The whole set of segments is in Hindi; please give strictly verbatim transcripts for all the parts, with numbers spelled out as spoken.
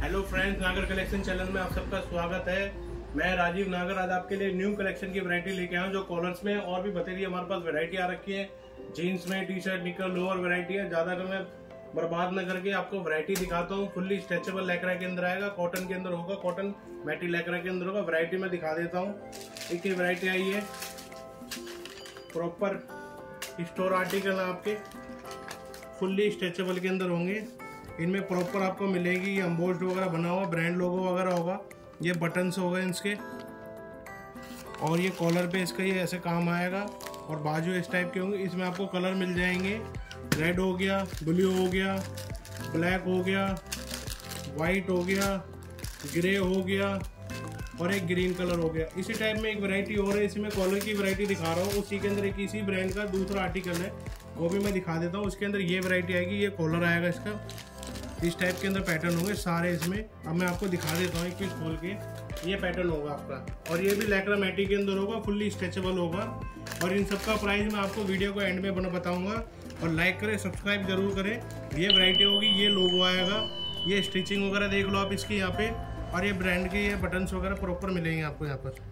Hello friends, Nagar collection channel में आप सबका स्वागत है। मैं राजीव नागर आज आपके लिए न्यू कलेक्शन की वैरायटी लेके आया हूँ, जो कॉलर्स में और भी बतेरी हमारे पास वैरायटी आ रखी है। जीन्स में, टी शर्ट, निकर, लोअर वैरायटी है। ज्यादा कर मैं बर्बाद न करके आपको वैरायटी दिखाता हूँ। फुल्ली स्ट्रेचेबल लैक्रा के अंदर आएगा, कॉटन के अंदर होगा, कॉटन मैटी लैक्रा के अंदर होगा। वैरायटी में दिखा देता हूँ। एक ही वैरायटी आई है, प्रॉपर स्टोर आर्टिकल आपके फुल्ली स्ट्रेचेबल के अंदर होंगे। इनमें प्रॉपर आपको मिलेगी ये एम्बोस्ड वगैरह बना हुआ, ब्रांड लोगो वगैरह होगा। ये बटन्स हो गए इसके, और ये कॉलर पे इसका ये ऐसे काम आएगा, और बाजू इस टाइप के होंगे। इसमें आपको कलर मिल जाएंगे, रेड हो गया, ब्लू हो गया, ब्लैक हो गया, वाइट हो गया, ग्रे हो गया, और एक ग्रीन कलर हो गया। इसी टाइप में एक वैरायटी और है, इसमें कॉलर की वैरायटी दिखा रहा हूँ। उसी के अंदर एक इसी ब्रांड का दूसरा आर्टिकल है, वो भी मैं दिखा देता हूँ। उसके अंदर ये वैरायटी आएगी, ये कॉलर आएगा इसका। इस टाइप के अंदर पैटर्न होंगे सारे इसमें। अब मैं आपको दिखा देता हूँ एक पीस खोल के। ये पैटर्न होगा आपका, और ये भी लैक्रा मैटी के अंदर होगा, फुल्ली स्ट्रेचेबल होगा। और इन सबका प्राइस मैं आपको वीडियो को एंड में बना बताऊंगा। और लाइक करें, सब्सक्राइब जरूर करें। ये वैरायटी होगी, ये लोगो आएगा, ये स्टिचिंग वगैरह देख लो आप इसकी यहाँ पे। और ये ब्रांड के ये बटन्स वगैरह प्रॉपर मिलेंगे आपको यहाँ पर,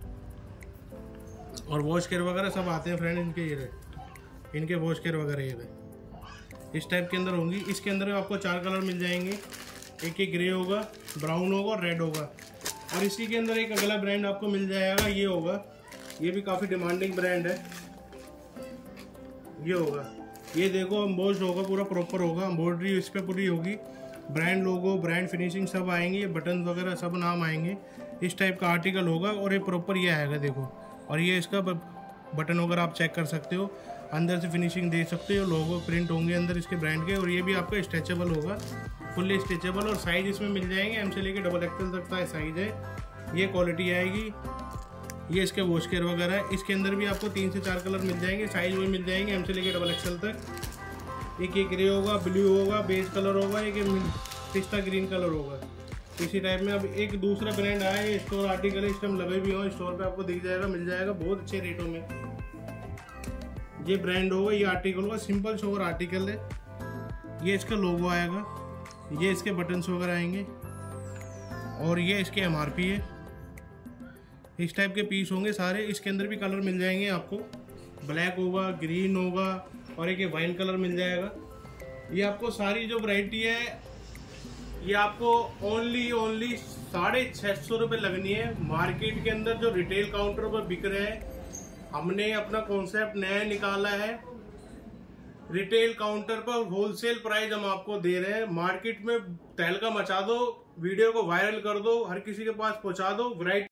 और वॉश केयर वगैरह सब आते हैं फ्रेंड इनके। ये इनके वॉश केयर वगैरह ये इस टाइप के अंदर होंगी। इसके अंदर आपको चार कलर मिल जाएंगे। एक एक ग्रे होगा, ब्राउन होगा, रेड होगा। और इसी के अंदर एक अगला ब्रांड आपको मिल जाएगा, ये होगा। ये भी काफ़ी डिमांडिंग ब्रांड है। ये होगा, ये देखो एम्बोस्ड होगा, पूरा प्रॉपर होगा, एम्ब्रॉयडरी इस पर पूरी होगी। ब्रांड लोगो, ब्रांड फिनिशिंग सब आएंगे, ये बटन वगैरह सब नाम आएंगे। इस टाइप का आर्टिकल होगा, और ये प्रॉपर ये आएगा देखो। और ये इसका बटन वगैरह आप चेक कर सकते हो, अंदर से फिनिशिंग दे सकते हो, लोगो प्रिंट होंगे अंदर इसके ब्रांड के। और ये भी आपका स्ट्रेचेबल होगा, फुल्ली स्ट्रेचेबल। और साइज इसमें मिल जाएंगे, एम से लेके डबल एक्सएल तक का साइज है। ये क्वालिटी आएगी। ये इसके वॉश केयर वगैरह है। इसके अंदर भी आपको तीन से चार कलर मिल जाएंगे, साइज वही मिल जाएंगे, एम से लेके डबल एक्सएल तक। एक ये ग्रे होगा, ब्लू होगा, बेज कलर होगा, एक पिस्ता ग्रीन कलर होगा। इसी टाइप में अब एक दूसरा ब्रांड आया है, स्टोर आर्टिकल है, इस टाइम लगे भी हो स्टोर पे, आपको दिख जाएगा, मिल जाएगा बहुत अच्छे रेटों में। ये ब्रांड होगा, ये आर्टिकल होगा, सिंपल शोवर आर्टिकल है। ये इसका लोगो आएगा, ये इसके बटन्स वगैरह आएंगे, और ये इसके एमआरपी है। इस टाइप के पीस होंगे सारे। इसके अंदर भी कलर मिल जाएंगे आपको, ब्लैक होगा, ग्रीन होगा, और एक ये वाइन कलर मिल जाएगा। ये आपको सारी जो वैरायटी है, ये आपको ओनली ओनली साढ़े छः सौ रुपये लगनी है। मार्केट के अंदर जो रिटेल काउंटर पर बिक रहे हैं, हमने अपना कॉन्सेप्ट नया निकाला है। रिटेल काउंटर पर होलसेल प्राइस हम आपको दे रहे हैं। मार्केट में तहलका मचा दो, वीडियो को वायरल कर दो, हर किसी के पास पहुंचा दो। वैरायटी